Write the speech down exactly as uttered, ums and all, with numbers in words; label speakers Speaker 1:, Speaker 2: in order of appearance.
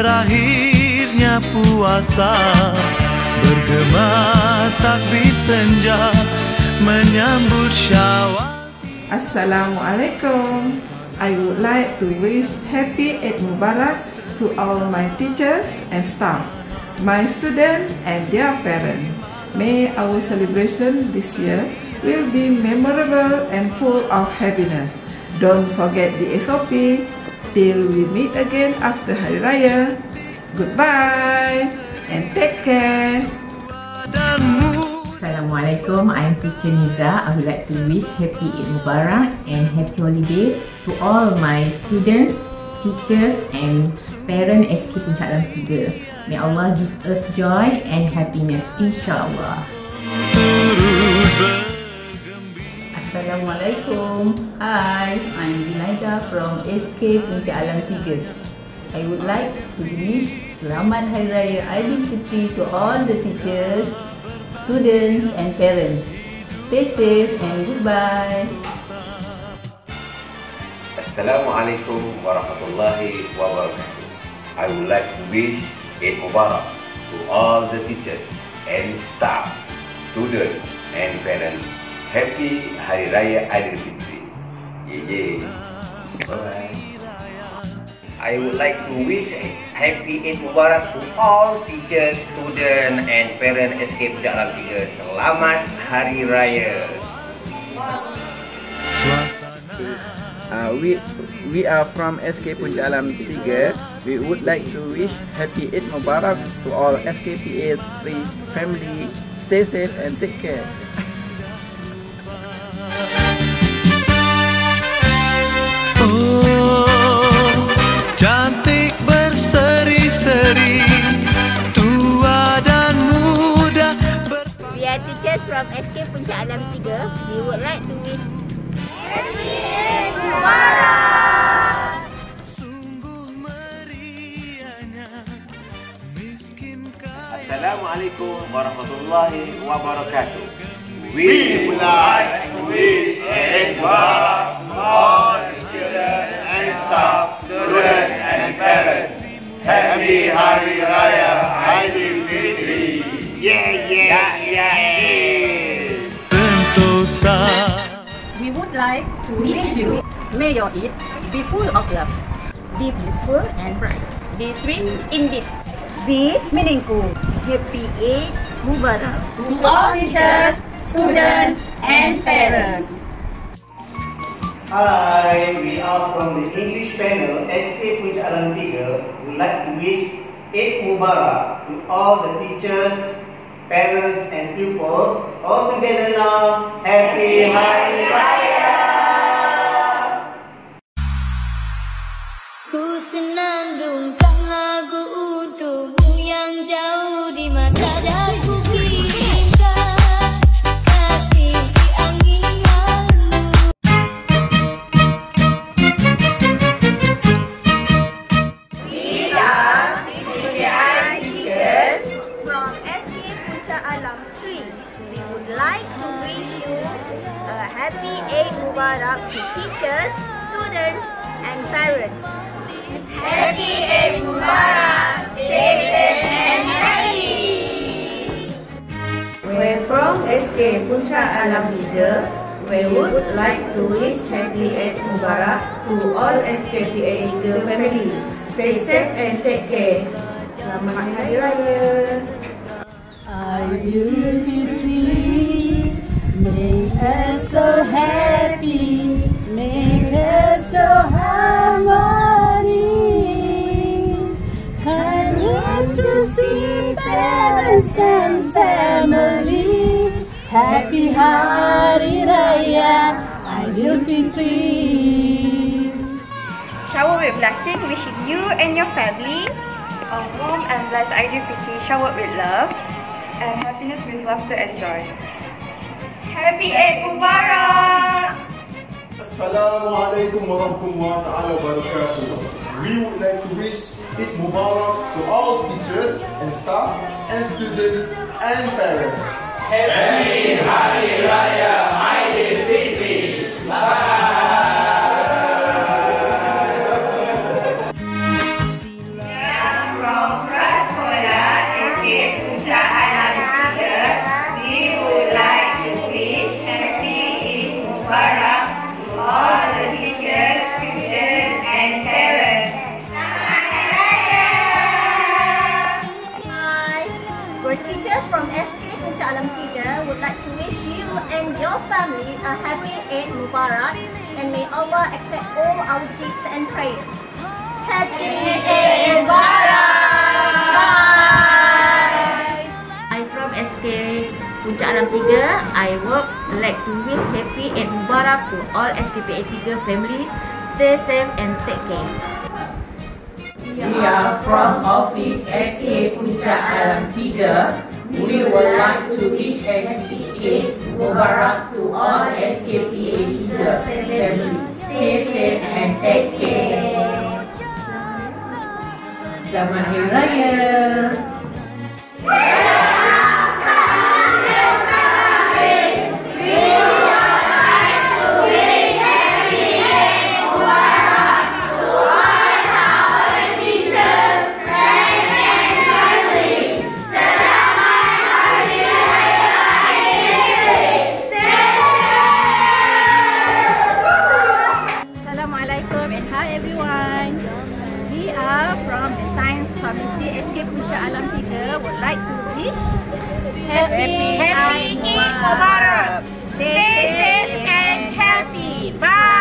Speaker 1: berakhirnya puasa, bergema takbir senja menyambut Syawal.
Speaker 2: Assalamualaikum. I would like to wish Happy Eid Mubarak to all my teachers and staff, my students and their parents. May our celebration this year will be memorable and full of happiness. Don't forget the S O P. Till we meet again after Hari Raya. Goodbye and take care.
Speaker 3: Assalamualaikum, I am Teacher Niza. I would like to wish Happy Eid Mubarak and Happy Holiday to all my students, teachers and parents S K Puncak Alam tiga. May Allah give us joy and happiness, insyaAllah.
Speaker 4: Assalamualaikum. Hi, I'm Binaida from S K Puncak Alam tiga. I would like to wish Selamat Hari Raya Aidilfitri to all the teachers, students and parents. Stay safe and goodbye.
Speaker 5: Assalamualaikum warahmatullahi wabarakatuh. I would like to wish Eid Mubarak to all the teachers and staff, students and parents. Happy Hari Raya Aidilfitri. Yeah, yeah. Bye. I would like to wish Happy Eid Mubarak to all teachers, students and parents S K Puncak Alam tiga. Selamat Hari Raya.
Speaker 6: Uh, we we are from S K Puncak Alam tiga. We would like to wish Happy Eid Mubarak to all S K P A three family. Stay safe and take care.
Speaker 1: Oh, cantik berseri-seri, tua dan muda.
Speaker 7: We are teachers from S K Puncak Alam tiga. We would like to wish Happy Eid Mubarak.
Speaker 1: Sungguh meriahnya miskinkan.
Speaker 5: Assalamualaikum warahmatullahi wabarakatuh. We would like to wish Eid Mubarak to all students and staff, students and parents. Happy Hari Raya Aidilfitri. Yeah, yeah, yeah.
Speaker 1: Sentosa.
Speaker 8: We would like to wish you, may your Eid be full of love, be peaceful and bright, be sweet indeed,
Speaker 9: be meaningful. Happy Eid Mubarak
Speaker 8: to all teachers, students and parents.
Speaker 10: Hi, we are from the English panel S K Puncak Alam tiga. We would like to wish Eid Mubarak to all the teachers, parents and pupils. All together now, Happy Hari Raya!
Speaker 7: Ku senandungkan lagu untukmu yang jauh di mata daku kirimkan kasih di angin lalu.
Speaker 9: We are P teachers
Speaker 7: From S K Puncak Alam three, we would like to wish you a happy Eid Mubarak to teachers, students and parents.
Speaker 9: Happy Eid Mubarak. Stay safe and happy.
Speaker 2: We're from S K Puncak Alam tiga. We would like to wish Happy Eid Mubarak to all S K P A three family. Stay safe and take care. Selamat Hari Raya.
Speaker 8: Aidilfitri, make us so happy, make us so harmony. Can't wait to see parents and family. Happy Hari Raya Aidilfitri.
Speaker 11: Shower with blessing, wishing you and your family a warm and blessed Aidilfitri, showered with love and happiness with laughter and joy. Happy Eid Mubarak!
Speaker 12: Assalamualaikum warahmatullahi wabarakatuh. We would like to wish Eid Mubarak to all teachers and staff and students and parents.
Speaker 5: Happy Hari Raya Aidilfitri. Bye.
Speaker 7: Puncak Alam tiga would like to wish you and your family a happy Eid Mubarak, and may Allah accept all our deeds and prayers. Happy Eid Mubarak! Bye!
Speaker 3: I'm from S K Puncak Alam tiga. I would like to wish happy Eid Mubarak to all S K P A three family. Stay safe and take care.
Speaker 4: We are from Office S K Puncak Alam tiga. We would like to wish happy Eid Mubarak to all S K P A three family. Stay safe and take care. Selamat Hari Raya!
Speaker 8: Assalamualaikum and hi everyone. We are from the Science Committee S K Puncak Alam tiga would like to wish Happy
Speaker 9: Happy Eid Mubarak. Stay safe and healthy. Bye.